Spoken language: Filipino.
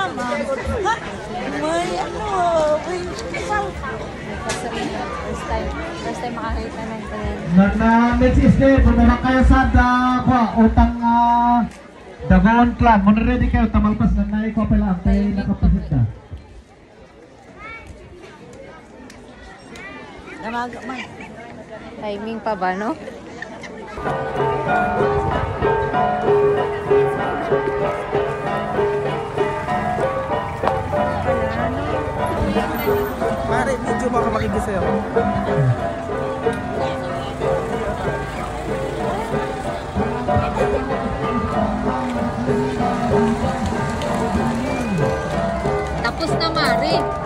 mama. Ha? May ano, may kasal. First time makakita ng ganyan. Na-next is day, pumunta kayo sa utang Dagaon Clan. Muna ready kayo, tamalpas na naiko pala ang kayo nakapasit na. Timing pa ba, no? Mare, medyo baka makikis sa'yo. Tapos na, Mare.